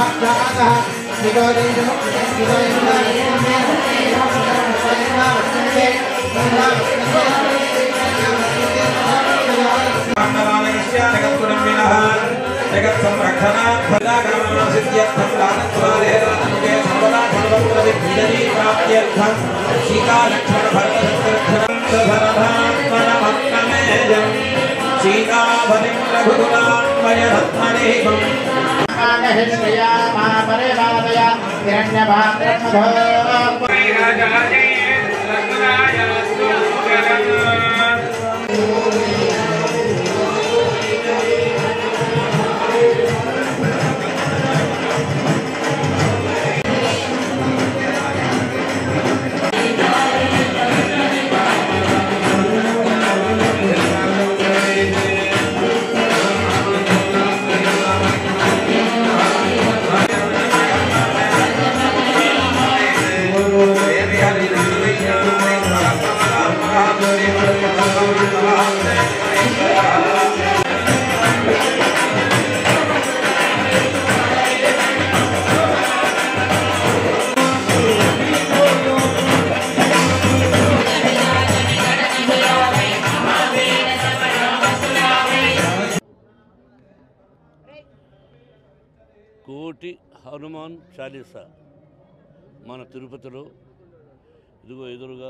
కోటి హనుమాన్ చాలీసా మన తిరుపతిలో ఇదిగో ఎదురుగా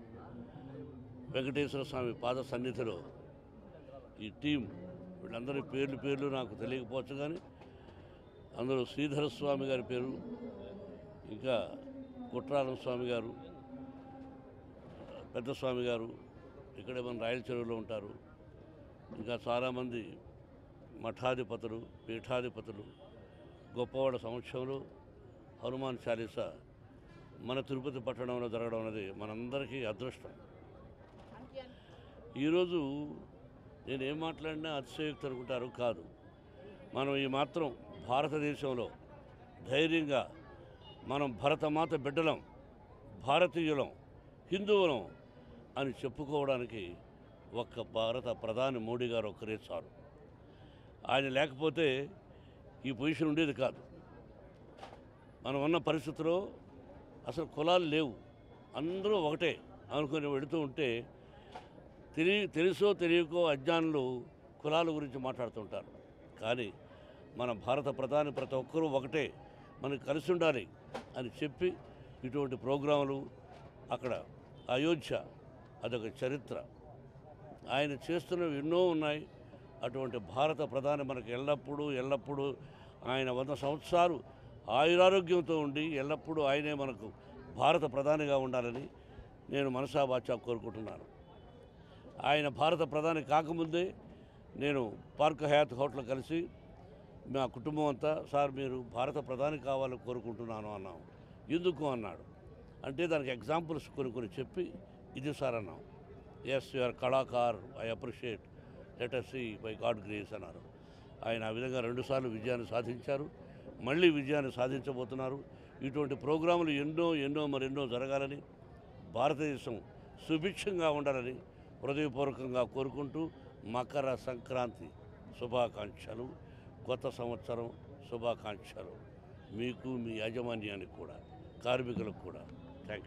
వెంకటేశ్వర స్వామి పాద సన్నిధిలో ఈ టీం వీళ్ళందరి పేర్లు నాకు తెలియకపోవచ్చు, కానీ అందరూ శ్రీధర స్వామి గారి పేరు, ఇంకా కుట్రాలం స్వామి గారు, పెద్ద స్వామి గారు ఇక్కడే మన రాయల చెరువులో ఉంటారు. ఇంకా చాలామంది మఠాధిపతులు, పీఠాధిపతులు, గొప్పవాడ సమక్షంలో హనుమాన్ చాలీసా మన తిరుపతి పట్టణంలో జరగడం అనేది మనందరికీ అదృష్టం. ఈరోజు నేను ఏం మాట్లాడినా అతిశయోక్తి అనుకుంటారు, కాదు. మనం ఈ మాత్రం భారతదేశంలో ధైర్యంగా మనం భరతమాత బిడ్డలం, భారతీయులం, హిందువులం అని చెప్పుకోవడానికి ఒక్క భారత ప్రధాని మోడీ గారు ఒక్కరే చాలు. ఆయన లేకపోతే ఈ పొజిషన్ ఉండేది కాదు. మనం ఉన్న పరిస్థితిలో అసలు కులాలు లేవు, అందరూ ఒకటే అనుకుని వెళుతూ ఉంటే తెలుసో తెలియకో అజ్ఞానులు కులాల గురించి మాట్లాడుతుంటారు. కానీ మన భారత ప్రధాని ప్రతి ఒక్కరూ ఒకటే, మనకు కలిసి ఉండాలి అని చెప్పి ఇటువంటి ప్రోగ్రాములు, అక్కడ అయోధ్య అదొక చరిత్ర, ఆయన చేస్తున్నవి ఎన్నో ఉన్నాయి. అటువంటి భారత ప్రధాని మనకు ఎల్లప్పుడూ ఆయన 100 సంవత్సరాలు ఆయురారోగ్యంతో ఉండి ఎల్లప్పుడూ ఆయనే మనకు భారత ప్రధానిగా ఉండాలని నేను మనసా వాచా కోరుకుంటున్నాను. ఆయన భారత ప్రధాని కాకముందే నేను పార్క్ హయాత్ హోటల్ కలిసి మా కుటుంబం అంతా, సార్ మీరు భారత ప్రధాని కావాలని కోరుకుంటున్నాను అన్నాం. ఎందుకు అన్నాడు. అంటే దానికి ఎగ్జాంపుల్స్ కొన్ని చెప్పి ఇది సార్ అన్నాం. ఎస్ యూఆర్ కళాకార్, I appreciate, let us see by God grace అన్నారు. ఆయన ఆ విధంగా 2 సార్లు విజయాన్ని సాధించారు, మళ్ళీ విజయాన్ని సాధించబోతున్నారు. ఇటువంటి ప్రోగ్రాములు మరెన్నో జరగాలని, భారతదేశం సుభిక్షంగా ఉండాలని హృదయపూర్వకంగా కోరుకుంటూ మకర సంక్రాంతి శుభాకాంక్షలు, కొత్త సంవత్సరం శుభాకాంక్షలు మీకు, మీ యాజమాన్యానికి కూడా, కార్మికులకు కూడా. Thank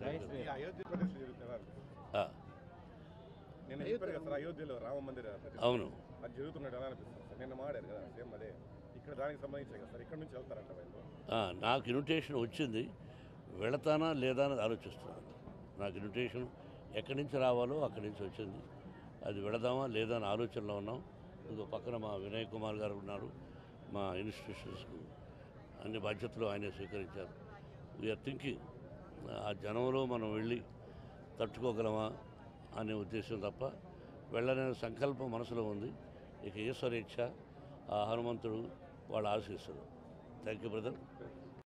you. రామ మందిర అవును, అది జరుగుతున్నట్టు ఎలా అనిపిస్తుంది సార్? నిన్న మాడారు కదా, సేమ్ అదే ఇక్కడ దానికి సంబంధించి కదా సార్, ఇక్కడ నుంచి వెళ్తారంట వాళ్ళు. నాకు ఇన్విటేషన్ వచ్చింది, వెళతానా లేదా అని ఆలోచిస్తున్నాను. నాకు ఇన్విటేషన్ ఎక్కడి నుంచి రావాలో అక్కడి నుంచి వచ్చింది, అది వెళదామా లేదా అని ఆలోచనలో ఉన్నాం. ఇంకో పక్కన మా వినయ్ కుమార్ గారు ఉన్నారు, మా ఇన్స్టిట్యూషన్స్కు అన్ని బాధ్యతలు ఆయనే స్వీకరించారు. వీఆర్ థింకింగ్ ఆ జనంలో మనం వెళ్ళి తట్టుకోగలమా అనే ఉద్దేశం తప్ప వెళ్ళనే సంకల్పం మనసులో ఉంది. ఇక ఈశ్వరేచ్ఛ, ఆ హనుమంతుడు వాళ్ళ ఆశీస్సులు. Thank you brother.